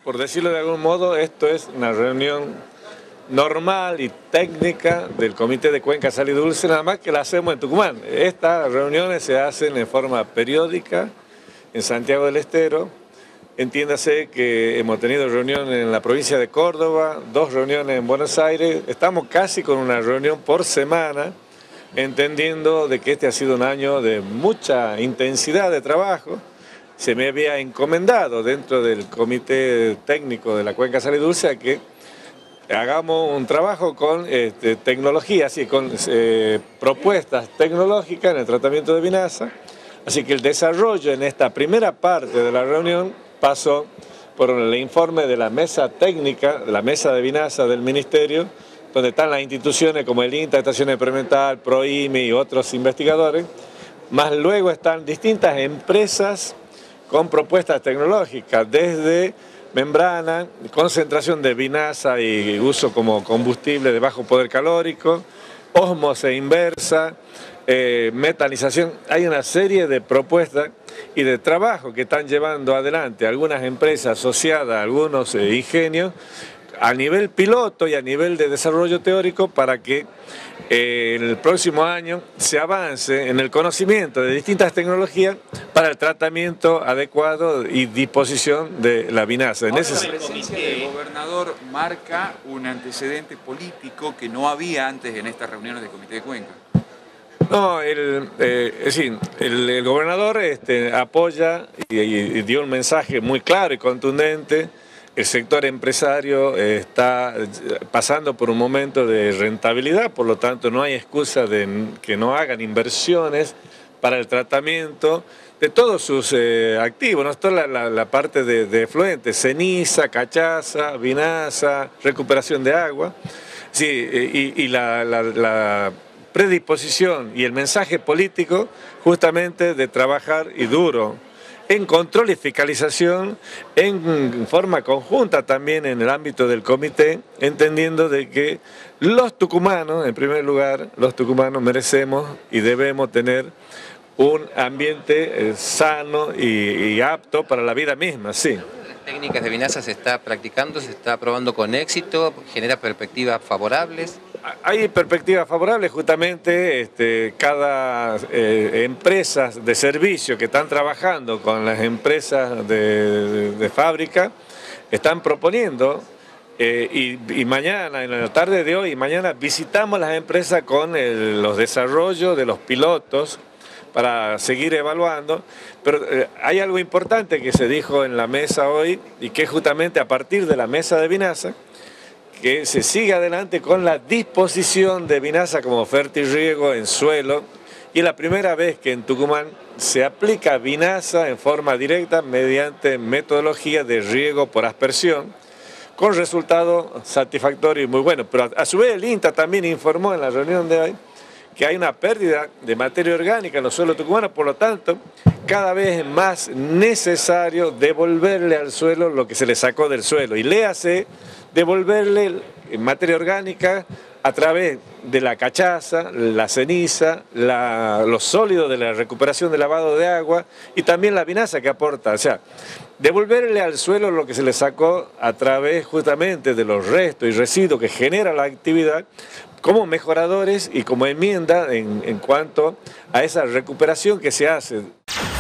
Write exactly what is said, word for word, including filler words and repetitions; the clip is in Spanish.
por decirlo de algún modo, esto es una reunión normal y técnica del Comité de Cuenca Sal y Dulce, nada más que la hacemos en Tucumán. Estas reuniones se hacen en forma periódica en Santiago del Estero. Entiéndase que hemos tenido reuniones en la provincia de Córdoba, dos reuniones en Buenos Aires. Estamos casi con una reunión por semana, entendiendo de que este ha sido un año de mucha intensidad de trabajo. Se me había encomendado dentro del Comité Técnico de la Cuenca Sal y Dulce a que hagamos un trabajo con este, tecnologías y con eh, propuestas tecnológicas en el tratamiento de vinaza. Así que el desarrollo en esta primera parte de la reunión pasó por el informe de la mesa técnica, de la mesa de vinaza del Ministerio, donde están las instituciones como el INTA, Estación Experimental, PROIMI y otros investigadores, más luego están distintas empresas con propuestas tecnológicas, desde membrana, concentración de vinaza y uso como combustible de bajo poder calórico, ósmosis inversa, eh, metanización. Hay una serie de propuestas y de trabajo que están llevando adelante algunas empresas asociadas a algunos eh, ingenios a nivel piloto y a nivel de desarrollo teórico para que eh, en el próximo año se avance en el conocimiento de distintas tecnologías para el tratamiento adecuado y disposición de la vinaza. En ese... La presencia del gobernador marca un antecedente político que no había antes en estas reuniones del Comité de Cuenca. No, el, eh, es decir, el, el gobernador este, apoya y, y dio un mensaje muy claro y contundente. El sector empresario está pasando por un momento de rentabilidad, por lo tanto no hay excusa de que no hagan inversiones para el tratamiento de todos sus eh, activos, no toda la, la, la parte de, de efluentes, ceniza, cachaza, vinaza, recuperación de agua. Sí, y, y la, la, la predisposición y el mensaje político justamente de trabajar y duro en control y fiscalización en forma conjunta también en el ámbito del comité, entendiendo de que los tucumanos, en primer lugar, los tucumanos merecemos y debemos tener un ambiente eh, sano y, y apto para la vida misma, sí. Técnicas de vinaza se está practicando, se está probando con éxito, genera perspectivas favorables. Hay perspectivas favorables, justamente este, cada eh, empresa de servicio que están trabajando con las empresas de, de, de fábrica están proponiendo eh, y, y mañana, en la tarde de hoy y mañana visitamos las empresas con el, los desarrollos de los pilotos para seguir evaluando, pero eh, hay algo importante que se dijo en la mesa hoy y que es justamente a partir de la mesa de vinaza, que se siga adelante con la disposición de vinaza como fertirriego en suelo y es la primera vez que en Tucumán se aplica vinaza en forma directa mediante metodología de riego por aspersión con resultado satisfactorio y muy bueno, pero a, a su vez el INTA también informó en la reunión de hoy que hay una pérdida de materia orgánica en los suelos tucumanos, por lo tanto, cada vez es más necesario devolverle al suelo lo que se le sacó del suelo. Y léase, devolverle materia orgánica a través de la cachaza, la ceniza, la, los sólidos de la recuperación del lavado de agua y también la vinaza que aporta. O sea, devolverle al suelo lo que se le sacó a través justamente de los restos y residuos que genera la actividad, como mejoradores y como enmienda en, en cuanto a esa recuperación que se hace.